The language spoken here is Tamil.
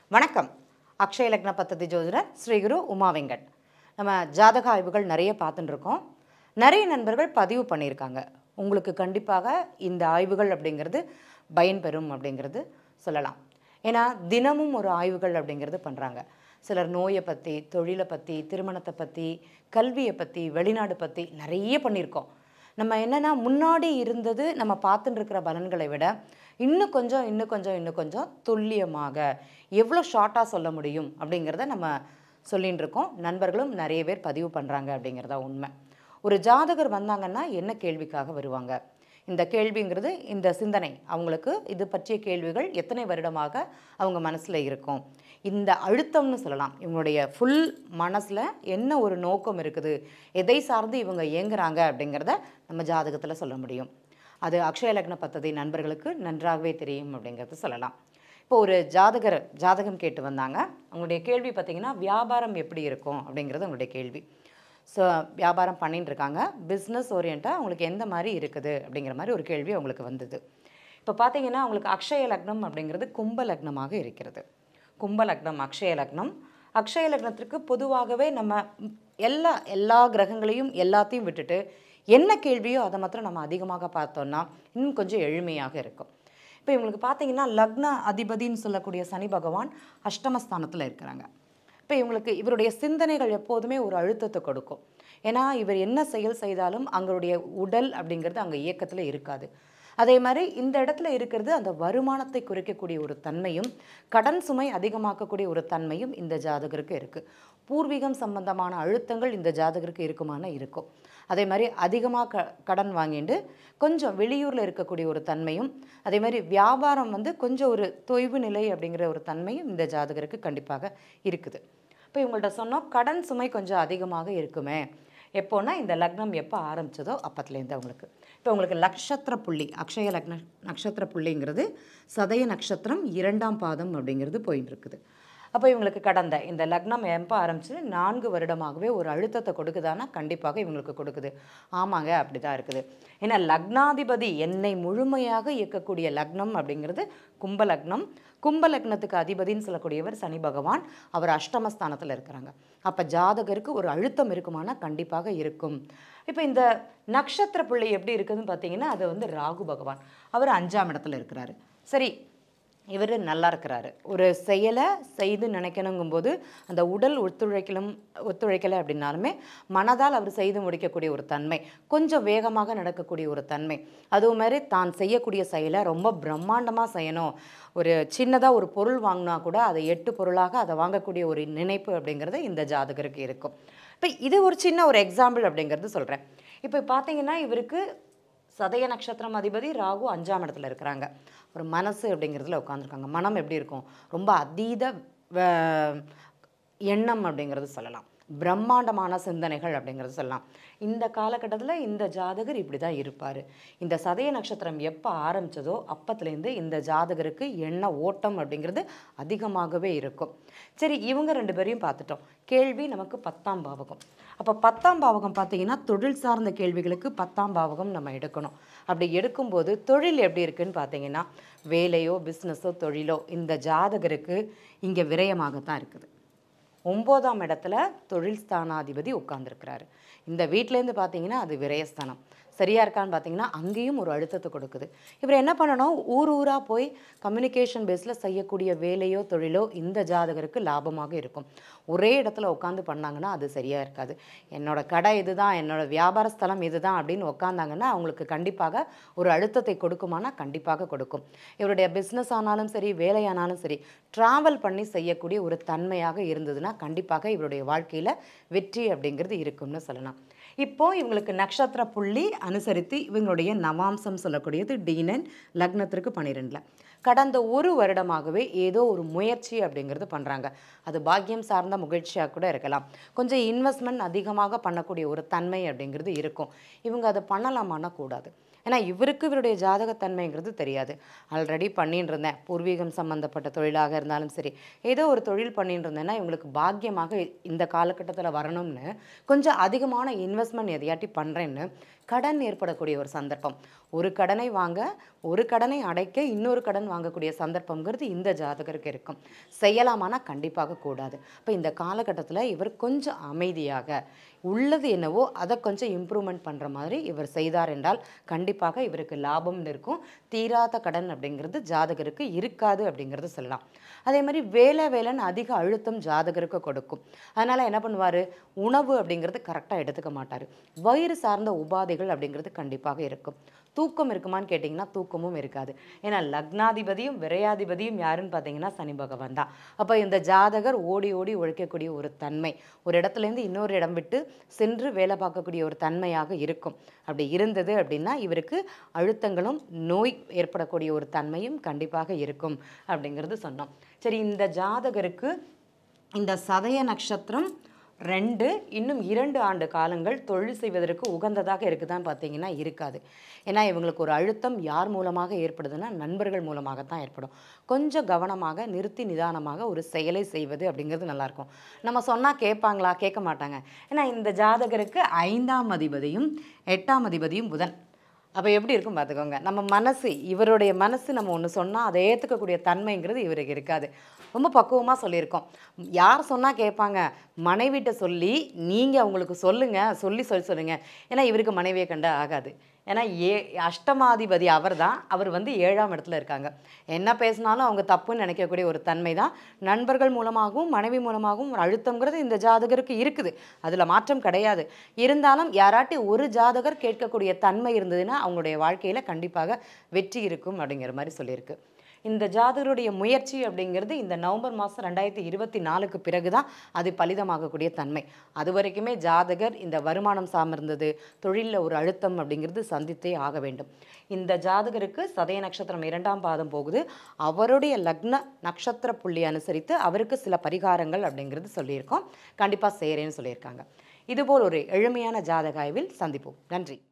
வணக்கம். அக்ஷய லக்ன பத்ததி ஜோதிடர் ஸ்ரீ குரு உமா வெங்கட். நம்ம ஜாதக ஆய்வுகள் நிறைய பார்த்துட்டு இருக்கோம். நிறைய நண்பர்கள் பதிவு பண்ணியிருக்காங்க. உங்களுக்கு கண்டிப்பாக இந்த ஆய்வுகள் அப்படிங்கிறது பயன்பெறும் அப்படிங்கிறது சொல்லலாம். ஏன்னா தினமும் ஒரு ஆய்வுகள் அப்படிங்கிறது பண்ணுறாங்க. சிலர் நோயை பற்றி, தொழிலை பற்றி, திருமணத்தை பற்றி, கல்வியை பற்றி, வெளிநாடு பற்றி நிறைய பண்ணியிருக்கோம். நம்ம என்னென்னா முன்னாடி இருந்தது நம்ம பார்த்துட்டு இருக்கிற பலன்களை விட இன்னும் கொஞ்சம் துல்லியமாக எவ்வளோ ஷார்ட்டாக சொல்ல முடியும் அப்படிங்கிறத நம்ம சொல்லிகிட்டு இருக்கோம். நண்பர்களும் நிறைய பேர் பதிவு பண்ணுறாங்க அப்படிங்கிறதா உண்மை. ஒரு ஜாதகர் வந்தாங்கன்னா என்ன கேள்விக்காக வருவாங்க? இந்த கேள்விங்கிறது இந்த சிந்தனை அவங்களுக்கு இது பற்றிய கேள்விகள் எத்தனை வருடமாக அவங்க மனசில் இருக்கும். இந்த அழுத்தம்னு சொல்லலாம். இவங்களுடைய ஃபுல் மனசில் என்ன ஒரு நோக்கம் இருக்குது, எதை சார்ந்து இவங்க இயங்குறாங்க அப்படிங்கிறத நம்ம ஜாதகத்தில் சொல்ல முடியும். அது அக்ஷய லக்ன பத்ததி நண்பர்களுக்கு நன்றாகவே தெரியும் அப்படிங்கிறது சொல்லலாம். இப்போ ஒரு ஜாதகம் கேட்டு வந்தாங்க. அவங்களுடைய கேள்வி பார்த்திங்கன்னா வியாபாரம் எப்படி இருக்கும் அப்படிங்கிறது அவங்களுடைய கேள்வி. ஸோ வியாபாரம் பண்ணிட்டு இருக்காங்க, பிஸ்னஸ் ஓரியண்ட்டாக அவங்களுக்கு எந்த மாதிரி இருக்குது அப்படிங்கிற மாதிரி ஒரு கேள்வி அவங்களுக்கு வந்தது. இப்போ பார்த்திங்கன்னா அவங்களுக்கு அக்ஷய லக்னம் அப்படிங்கிறது கும்ப லக்னமாக இருக்கிறது. கும்ப லக்னம் அக்ஷய லக்னம். அக்ஷய லக்னத்திற்கு பொதுவாகவே நம்ம எல்லா கிரகங்களையும் எல்லாத்தையும் விட்டுட்டு என்ன கேள்வியோ அதை மாத்திரம் நம்ம அதிகமாக பார்த்தோன்னா இன்னும் கொஞ்சம் எளிமையாக இருக்கும். இப்போ இவங்களுக்கு பார்த்திங்கன்னா லக்ன அதிபதின்னு சொல்லக்கூடிய சனி பகவான் அஷ்டமஸ்தானத்தில் இருக்கிறாங்க. இப்போ இவருடைய சிந்தனைகள் எப்போதுமே ஒரு அழுத்தத்தை கொடுக்கும். ஏன்னா இவர் என்ன செயல் செய்தாலும் அவங்களுடைய உடல் அப்படிங்கிறது அங்கே இயக்கத்தில் இருக்காது. அதே மாதிரி இந்த இடத்துல இருக்கிறது அந்த வருமானத்தை குறைக்கக்கூடிய ஒரு தன்மையும் கடன் சுமை அதிகமாக்கக்கூடிய ஒரு தன்மையும் இந்த ஜாதகருக்கு இருக்குது. பூர்வீகம் சம்பந்தமான அழுத்தங்கள் இந்த ஜாதகருக்கு இருக்கும். அதே மாதிரி அதிகமாக கடன் வாங்கிட்டு கொஞ்சம் வெளியூரில் இருக்கக்கூடிய ஒரு தன்மையும், அதே மாதிரி வியாபாரம் கொஞ்சம் ஒரு தொய்வு நிலை அப்படிங்கிற ஒரு தன்மையும் இந்த ஜாதகருக்கு கண்டிப்பாக இருக்குது. இப்போ இவங்கள்ட்ட சொன்னோம் கடன் சுமை கொஞ்சம் அதிகமாக இருக்குமே. எப்போனா இந்த லக்னம் எப்போ ஆரம்பித்ததோ அப்பத்துலேருந்து அவங்களுக்கு. இப்போ உங்களுக்கு நட்சத்திர புள்ளி அக்ஷய லக்ன நட்சத்திர புள்ளிங்கிறது சதய நட்சத்திரம் 2ஆம் பாதம் அப்படிங்கிறது போயின்னு இருக்குது. அப்போ இவங்களுக்கு கடந்த இந்த லக்னம் எப்போ ஆரம்பிச்சு 4 வருடமாகவே ஒரு அழுத்தத்தை கொடுக்குதானா கண்டிப்பாக இவங்களுக்கு கொடுக்குது. ஆமாங்க, அப்படி தான் இருக்குது. ஏன்னா லக்னாதிபதி என்னை முழுமையாக இயக்கக்கூடிய லக்னம் அப்படிங்கிறது கும்ப லக்னம். கும்ப லக்னத்துக்கு அதிபதின்னு சொல்லக்கூடியவர் சனி பகவான். அவர் அஷ்டமஸ்தானத்தில் இருக்கிறாங்க. அப்போ ஜாதகருக்கு ஒரு அழுத்தம் இருக்குமானா கண்டிப்பாக இருக்கும். இப்போ இந்த நட்சத்திர புள்ளி எப்படி இருக்குதுன்னு பார்த்தீங்கன்னா அது ராகு பகவான். அவர் 5ஆம் இடத்துல இருக்கிறாரு. சரி, இவர் நல்லா இருக்கிறாரு. ஒரு செயலை செய்து நினைக்கணுங்கும்போது அந்த உடல் ஒத்துழைக்கலை அப்படின்னாலுமே மனதால் அவர் செய்து முடிக்கக்கூடிய ஒரு தன்மை, கொஞ்சம் வேகமாக நடக்கக்கூடிய ஒரு தன்மை, அதுவும் மாதிரி தான் செய்யக்கூடிய செயலை ரொம்ப பிரம்மாண்டமாக செய்யணும். ஒரு சின்னதாக ஒரு பொருள் வாங்கினா கூட அதை 8 பொருளாக அதை வாங்கக்கூடிய ஒரு நினைப்பு அப்படிங்கிறது இந்த ஜாதகருக்கு இருக்கும். இப்போ இது ஒரு சின்ன ஒரு எக்ஸாம்பிள் அப்படிங்கிறது சொல்கிறேன். இப்போ பார்த்தீங்கன்னா இவருக்கு சதய நட்சத்திரம் அதிபதி ராகு 5ஆம் இடத்துல இருக்கிறாங்க. ஒரு மனசு அப்படிங்கிறதுல உட்காந்துருக்காங்க. மனம் எப்படி இருக்கும்? ரொம்ப அதீத எண்ணம் அப்படிங்கிறது சொல்லலாம். பிரம்மாண்டமான சிந்தனைகள் அப்படிங்கிறது சொல்லலாம். இந்த காலகட்டத்தில் இந்த ஜாதகர் இப்படி தான் இருப்பார். இந்த சதய நட்சத்திரம் எப்போ ஆரம்பித்ததோ அப்பத்துலேருந்து இந்த ஜாதகருக்கு எண்ண ஓட்டம் அப்படிங்கிறது அதிகமாகவே இருக்கும். சரி, இவங்க 2 பேரையும் பார்த்துட்டோம். கேள்வி நமக்கு 10ஆம் பாவகம். அப்போ 10ஆம் பாவகம் பார்த்தீங்கன்னா தொழில் சார்ந்த கேள்விகளுக்கு 10ஆம் பாவகம் நம்ம எடுக்கணும். அப்படி எடுக்கும்போது தொழில் எப்படி இருக்குதுன்னு பார்த்தீங்கன்னா வேலையோ பிஸ்னஸோ தொழிலோ இந்த ஜாதகருக்கு இங்கே விரயமாகத்தான் இருக்குது. 9ஆம் இடத்துல தொழில் ஸ்தானாதிபதி உட்கார்ந்துருக்கிறாரு. இந்த வீட்டிலேருந்து பார்த்தீங்கன்னா அது விரயஸ்தானம். சரியாக இருக்கான்னு பார்த்தீங்கன்னா அங்கேயும் ஒரு அழுத்தத்தை கொடுக்குது. இவர் என்ன பண்ணணும்? ஊராக போய் கம்யூனிகேஷன் பேஸில் செய்யக்கூடிய வேலையோ தொழிலோ இந்த ஜாதகருக்கு லாபமாக இருக்கும். ஒரே இடத்துல உட்காந்து பண்ணாங்கன்னா அது சரியாக இருக்காது. என்னோட கடை இதுதான், என்னோட வியாபார ஸ்தலம் இதுதான் அப்படின்னு உட்காந்தாங்கன்னா அவங்களுக்கு கண்டிப்பாக ஒரு அழுத்தத்தை கொடுக்குமானா கண்டிப்பாக கொடுக்கும். இவருடைய பிஸ்னஸ் ஆனாலும் சரி, வேலையானாலும் சரி, ட்ராவல் பண்ணி செய்யக்கூடிய ஒரு தன்மையாக இருந்ததுன்னா கண்டிப்பாக இவருடைய வாழ்க்கையில் வெற்றி அப்படிங்கிறது இருக்கும்னு சொல்லலாம். இப்போது இவங்களுக்கு நட்சத்திர புள்ளி அனுசரித்து இவங்களுடைய நவாம்சம் சொல்லக்கூடியது D9 லக்னத்திற்கு 12. கடந்த ஒரு வருடமாகவே ஏதோ ஒரு முயற்சி அப்படிங்கிறது பண்ணுறாங்க. அது பாக்கியம் சார்ந்த முயற்சியாக கூட இருக்கலாம். கொஞ்சம் இன்வெஸ்ட்மெண்ட் அதிகமாக பண்ணக்கூடிய ஒரு தன்மை அப்படிங்கிறது இருக்கும். இவங்க அதை பண்ணலாமான்னா கூடாது. ஏன்னா இவருக்கு இவருடைய ஜாதகத்தன்மைங்கிறது தெரியாது. ஆல்ரெடி பண்ணின்னு இருந்தேன், பூர்வீகம் சம்மந்தப்பட்ட தொழிலாக இருந்தாலும் சரி, ஏதோ ஒரு தொழில் பண்ணிட்டு இருந்தேன்னா இவங்களுக்கு பாக்கியமாக இந்த காலகட்டத்தில் வரணும்னு கொஞ்சம் அதிகமான இன்வெஸ்ட்மெண்ட் எதையாட்டி பண்ணுறேன்னு கடன் ஏற்படக்கூடிய ஒரு சந்தர்ப்பம். ஒரு கடனை வாங்க, ஒரு கடனை அடைக்க இன்னொரு கடன் வாங்கக்கூடிய சந்தர்ப்பங்கிறது இந்த ஜாதகருக்கு இருக்கும். செய்யலாமானா கண்டிப்பாக கூடாது. இப்போ இந்த காலகட்டத்தில் இவர் கொஞ்சம் அமைதியாக உள்ளது என்னவோ அதை கொஞ்சம் இம்ப்ரூவ்மெண்ட் பண்ணுற மாதிரி இவர் செய்தார் என்றால் கண்டிப்பாக இவருக்கு லாபம்னு இருக்கும். தீராத கடன் அப்படிங்கிறது ஜாதகருக்கு இருக்காது அப்படிங்கிறது சொல்லலாம். அதே மாதிரி வேலைன்னு அதிக அழுத்தம் ஜாதகருக்கு கொடுக்கும். அதனால் என்ன பண்ணுவார், உணவு அப்படிங்கிறது கரெக்டாக எடுத்துக்க மாட்டார். வயிறு சார்ந்த உபாதைகள் அப்படிங்கிறது கண்டிப்பாக இருக்கும். தூக்கம் இருக்குமான்னு கேட்டிங்கன்னா தூக்கமும் இருக்காது. ஏன்னா லக்னாதிபதியும் விரையாதிபதியும் யாருன்னு பார்த்தீங்கன்னா சனி பகவான் தான். அப்போ இந்த ஜாதகர் ஓடி ஓடி உழைக்கக்கூடிய ஒரு தன்மை, ஒரு இடத்துலேருந்து இன்னொரு இடம் விட்டு சென்று வேலை பார்க்கக்கூடிய ஒரு தன்மையாக இருக்கும். அப்படி இருந்தது அப்படின்னா இவருக்கு அழுத்தங்களும் நோய் ஏற்படக்கூடிய ஒரு தன்மையும் கண்டிப்பாக இருக்கும் அப்படிங்கிறது சொன்னோம். சரி, இந்த ஜாதகருக்கு இந்த சதய நட்சத்திரம் 2 இன்னும் 2 ஆண்டு காலங்கள் தொழில் செய்வதற்கு உகந்ததாக இருக்குதான்னு பார்த்தீங்கன்னா இருக்காது. ஏன்னா இவங்களுக்கு ஒரு அழுத்தம் யார் மூலமாக ஏற்படுதுன்னா நண்பர்கள் மூலமாகத்தான் ஏற்படும். கொஞ்சம் கவனமாக நிறுத்தி நிதானமாக ஒரு செயலை செய்வது அப்படிங்கிறது நல்லாயிருக்கும். நம்ம சொன்னால் கேட்பாங்களா? கேட்க மாட்டாங்க. ஏன்னா இந்த ஜாதகருக்கு 5ஆம் அதிபதியும் 8ஆம் அதிபதியும் புதன். அப்போ எப்படி இருக்கும் பார்த்துக்கோங்க. நம்ம மனசு, இவருடைய மனசு நம்ம ஒன்று சொன்னால் அதை ஏற்றுக்கக்கூடிய தன்மைங்கிறது இவருக்கு இருக்காது. ரொம்ப பக்குவமாக சொல்லியிருக்கோம். யார் சொன்னால் கேட்பாங்க, மனைவிட்ட சொல்லி நீங்கள் அவங்களுக்கு சொல்லுங்கள். ஏன்னா இவருக்கு மனைவியை கண்ட ஆகாது. ஏன்னா அஷ்டமாதிபதி அவர் தான். அவர் வந்து 7ஆம் இடத்துல இருக்காங்க. என்ன பேசினாலும் அவங்க தப்புன்னு நினைக்கக்கூடிய ஒரு தன்மை தான். நண்பர்கள் மூலமாகவும் மனைவி மூலமாகவும் ஒரு அழுத்தங்கிறது இந்த ஜாதகருக்கு இருக்குது. அதில் மாற்றம் கிடையாது. இருந்தாலும் யாராட்டி ஒரு ஜாதகர் கேட்கக்கூடிய தன்மை இருந்ததுன்னா அவங்களுடைய வாழ்க்கையில் கண்டிப்பாக வெற்றி இருக்கும் அப்படிங்கிற மாதிரி சொல்லியிருக்கு. இந்த ஜாதகருடைய முயற்சி அப்படிங்கிறது இந்த நவம்பர் மாதம் 2024க்கு பிறகு தான் அது பலிதமாகக்கூடிய தன்மை. அது வரைக்குமே ஜாதகர் இந்த வருமானம் சார்ந்தது, தொழிலில் ஒரு அழுத்தம் அப்படிங்கிறது சந்தித்தே ஆக வேண்டும். இந்த ஜாதகருக்கு சதய நட்சத்திரம் 2ஆம் பாதம் போகுது. அவருடைய லக்ன நட்சத்திர புள்ளி அனுசரித்து அவருக்கு சில பரிகாரங்கள் அப்படிங்கிறது சொல்லியிருக்கோம். கண்டிப்பாக செய்கிறேன்னு சொல்லியிருக்காங்க. இதுபோல் ஒரு எளிமையான ஜாதக ஆய்வில் சந்திப்போம். நன்றி.